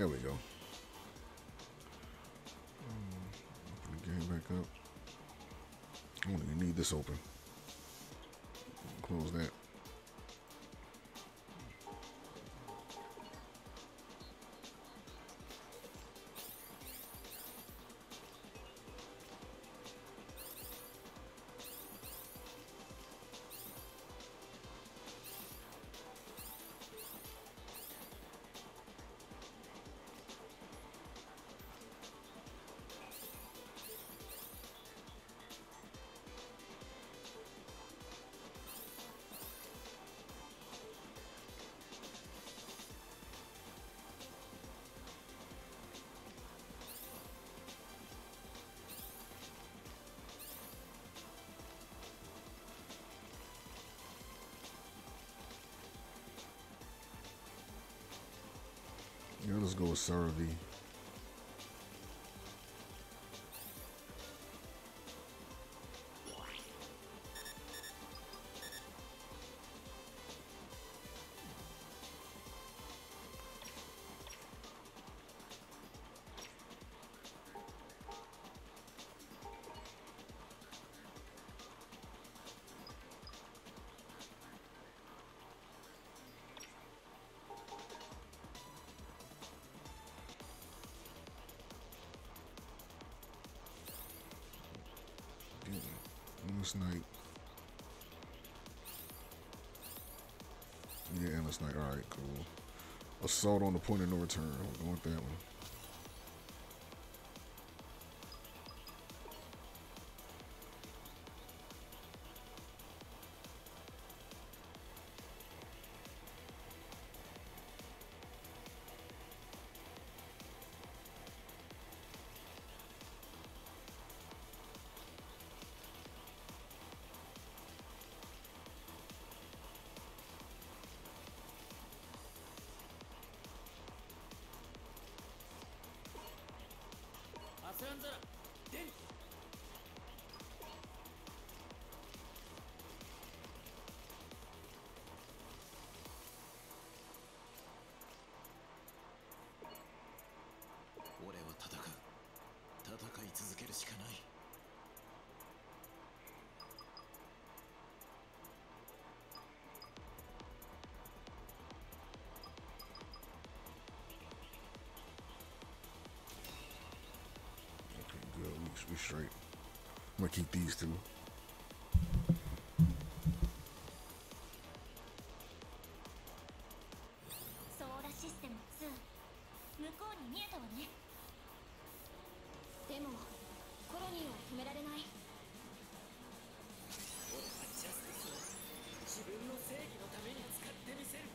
There we go. Open the game back up. I don't even need this open. Close that. Yeah, let's go with Saravi. Endless Night. Yeah, Endless Night. Alright, cool. Assault on the Point of No Return. We're going with that one. We straight. I'm gonna keep these two. ソーラシステム2向こうに見えたわね。でもコロニーは止められない。俺はジャスティスを自分の正義のために使ってみせる。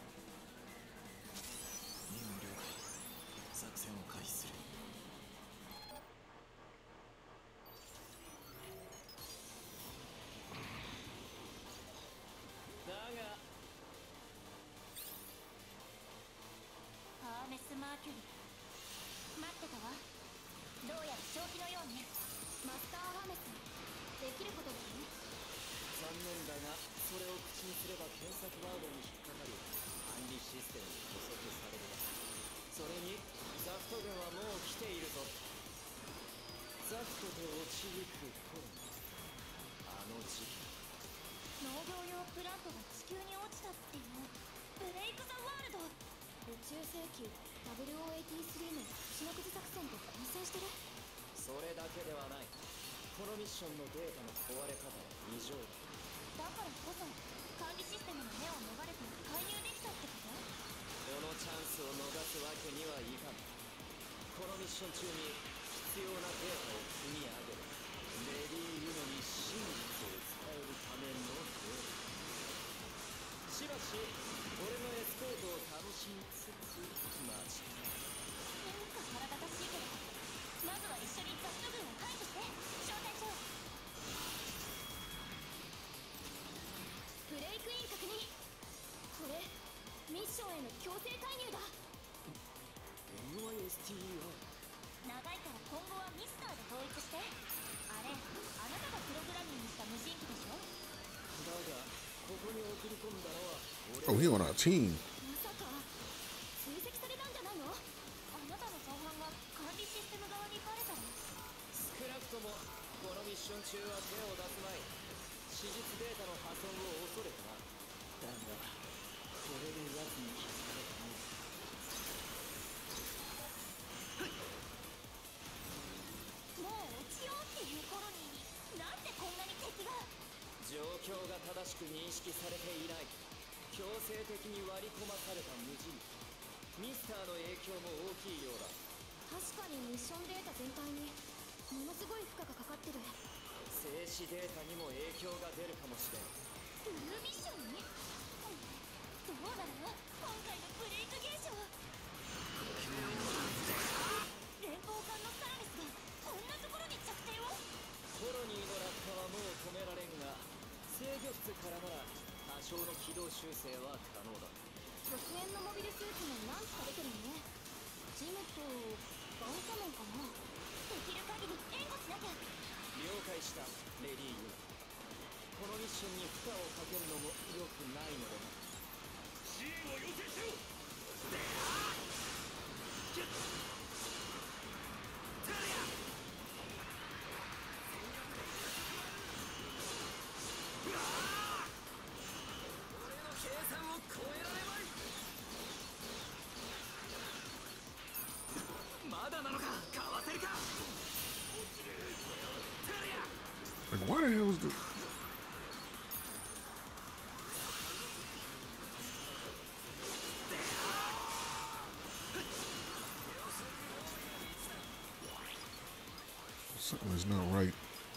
任務了解。作戦を開始する。マーキュリー待ってたわ。どうやら正気のようね。マスターハメスできることだよね。残念だがそれを口にすれば検索ワードに引っかかる管理システムに捕捉される。それにザフト軍はもう来ているぞ。ザフトと落ちゆく頃あの時期農業用プラントが地球に落ちたっていうブレイク・ザ・ワールド。宇宙世紀 WO83 のシノクズ作戦と混戦してる。それだけではない。このミッションのデータの壊れ方は異常だ。だからこそ管理システムの目を逃れて介入できたってこと。このチャンスを逃すわけにはいかん。このミッション中に必要なデータを積み上げる。レディー・ユノに真実を伝えるためのデータ。しばし俺のエスコートを楽しみつつ待ち。なんか腹立たしいけどまずは一緒にザフト軍を排除して招待状。ブレイクイン確認。これミッションへの強制介入だ。 NYSTER 長いから今後はミスターで統一して。あれあなたがプログラミングした無人機でしょ。だがここに送り込んだのは俺。 Oh, he on our team. まさか追跡されたんじゃないの。 中は手を出すまい。史実データの破損を恐れてな。だがこれで奴に気づかれたね。 もう落ちようっていう頃になんでこんなに敵が。 状況が正しく認識されていない。強制的に割り込まされた無人機。ミスターの影響も大きいようだ。 確かにミッションデータ全体にものすごい負荷がかかってる。 静止データにも影響が出るかもしれん。 ブルーミッションに、どうなの今回のブレイク現象。連邦艦のサラミスがこんなところに着底を。 コロニーの落下はもう止められんが、制御室からなら多少の軌道修正は可能だ。 極限のモビルスーツも何機か出てるね。ジムとバンサモンかな。できる限り援護しなきゃ。 了解したレディー・ユナ。このミッションに負荷をかけるのも良くないのでな。 支援を要請しろ。 俺の計算を超えられまい。まだなのか。かわせるか。 Like, why the hell is the... Something is not right.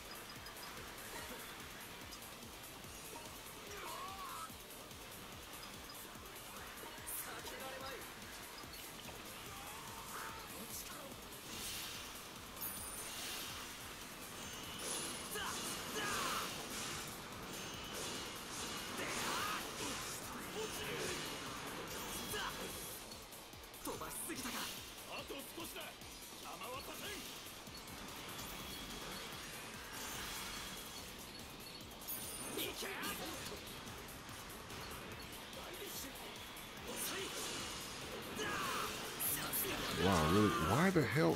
Wow, really? Why the hell?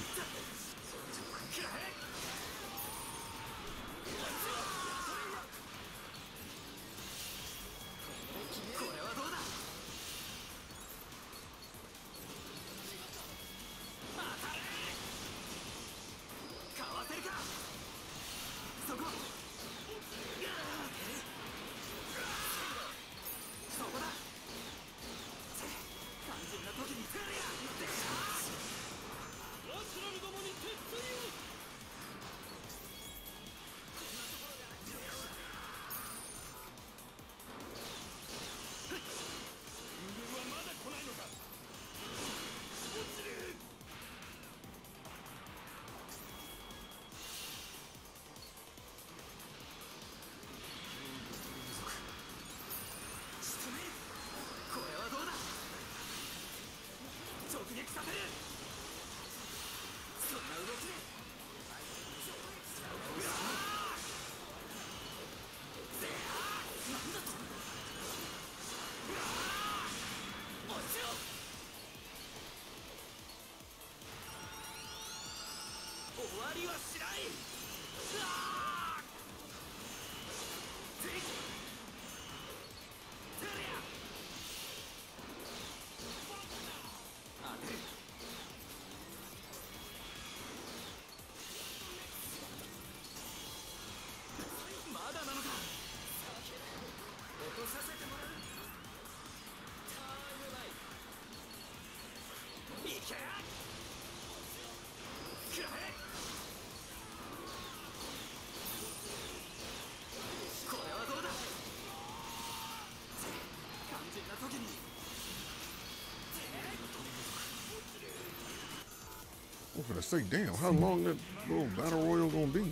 I was gonna say, damn, how long that little battle royal gonna be?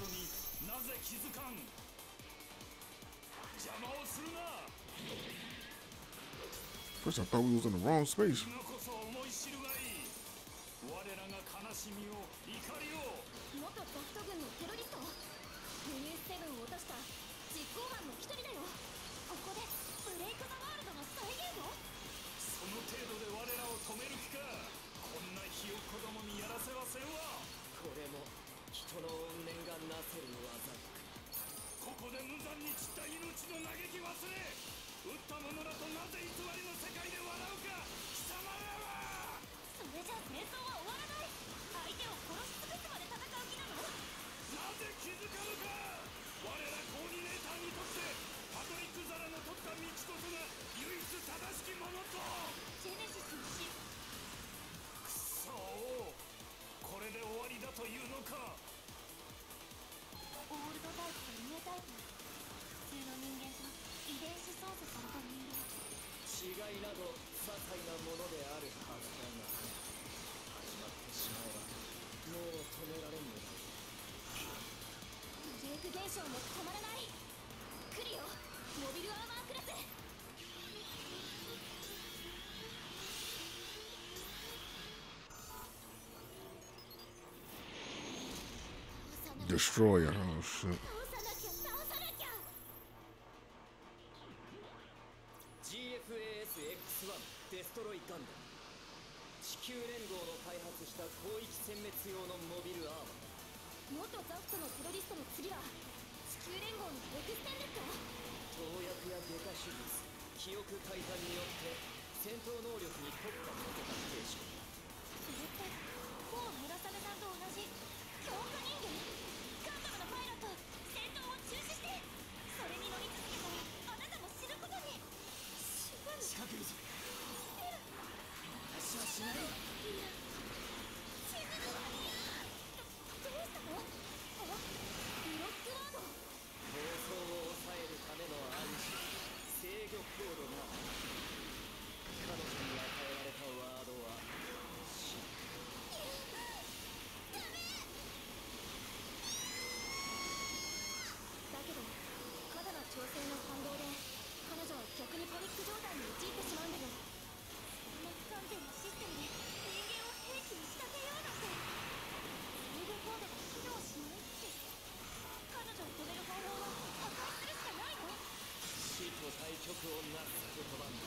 First I thought we was in the wrong space. もっとダフト軍のテロリスト、ユニス7を落とした実行犯の一人だよ。ここでブレイク・ザ・ワールドの再現を。 その程度で我らを止める気か。こんなひよっこどもにやらせはせんわ。 これも人の怨念がなせる技。 子操作された人間。 違いなど些細なものであるはずだが、始まってしまえばもう止められんのだ。 ブレイク現象も止まらない。来るよモビルアーマークラス。 Destroyer. Oh shit. 倒さなきゃ倒さなきゃ。 GFASX1 デストロイガンダム、地球連合の開発した広域殲滅用のモビルアーマー。 元ザフトのテロリストの次は地球連合のエクステンデッド。 投薬や外科手術、記憶改ざんによって戦闘能力に特化させた兵士。 それってもう村雨さんと同じ強化人間。ガンダムのパイロット戦闘を中止して、それに乗り続けたらあなたも死ぬことに。死ぬ。 仕掛けるぞ。 私はしない。 いや死ぬのは嫌。どうしたの？あ、ブロックワード。 暴走を抑えるための暗示、制御コードな。彼女に与えられたワードは死。 だけど過度な調整の反動で彼女は逆にパニック状態に陥ってしまうんだよ。そんな不完全なシステムで人間を兵器に仕立てようなんて。制御コードが機能しないって、彼女を止める方法は破壊するしかないの？ 死と対極をなす言葉に。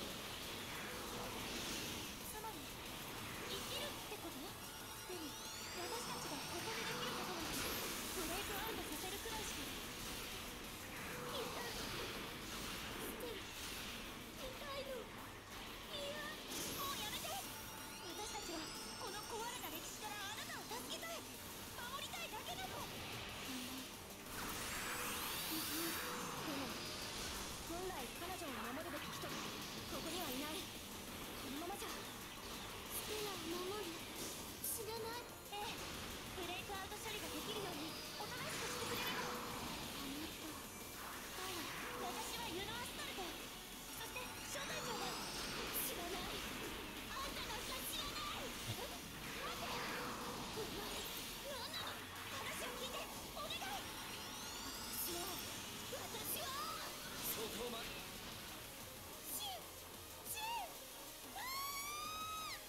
つまり生きるってこと？でも私たちがここでできることなんてブレイクアウトさせるくらいしか。いや捨てる。痛いの。いやもうやめて。私たちはこの壊れた歴史からあなたを助けたい、守りたいだけなの。でも本来彼女を守るべき人がここにはいない。このままじゃステラを守る。死なない。ええ、ブレイクアウト処理ができるようにおとなしくしてくれれば。あなた、はい、私はユノアスタルト、そして招待長だ。知らない。あんたなんか知らない。待て。お前何なの？話を聞いてお願い。私はそこまで。 シンあー！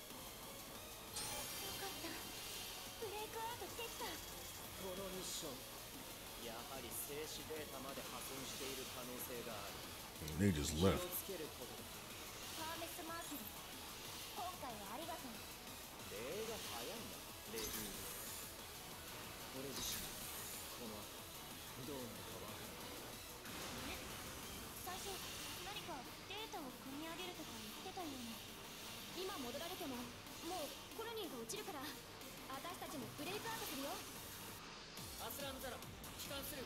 よかった。ブレイクアウトできた。 このミッション、やはり静止データまで破損している可能性がある。 They just 気を left. つけることだ。 ハーメス・マーキュリー、今回はありがとう。 礼が早いな、レビュー。俺自身この後どうなるかわからない。 最初何かデータを組み上げるとか言ってたような。今戻られてももうコロニーが落ちるから、私たちもブレイクアウトするよ。 アスラムザラ帰還する。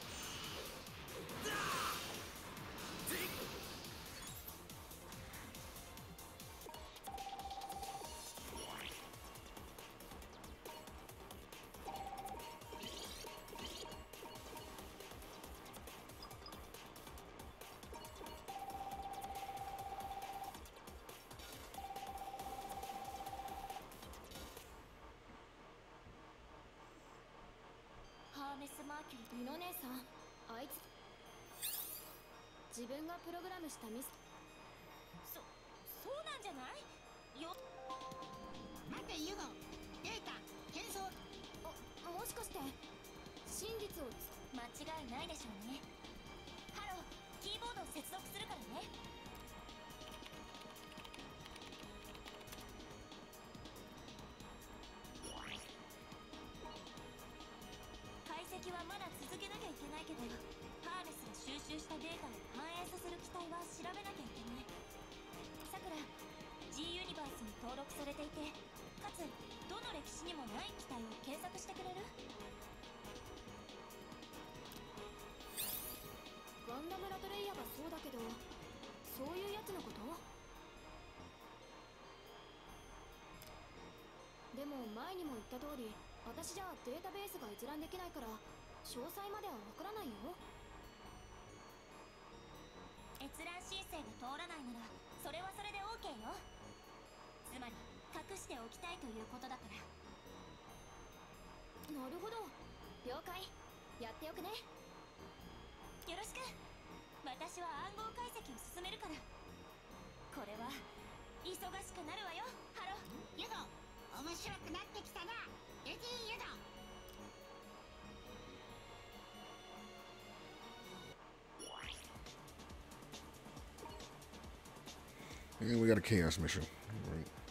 ハーメス・マーキュリーの姉さん、あいつ自分がプログラムしたミス。そうなんじゃないよ。 待てユゴ、データ転送。 もしかして真実を間違いないでしょうね。ハロー、キーボードを接続するからね。解析はまだ続けなきゃいけないけど、ハーネスが収集したデータを反映させる機体は調べなきゃいけない。さくら、G ユニバースに登録されていて、かつどの歴史にもない機体を検索してくれる？ガンダムラトレイヤがそうだけど、そういうやつのこと？でも前にも言った通り、私じゃデータベースが閲覧できないから詳細まではわからないよ。え閲覧申請が通らないならそれはそれで OK よ。つまり隠しておきたいということだから。なるほど、了解。やっておくね。よろしく。私は暗号解析を進めるから。これは忙しくなるわよ、ハロ。 ユゴ、面白くなってきたな。レディーユゴ。 And we got a chaos mission. Right.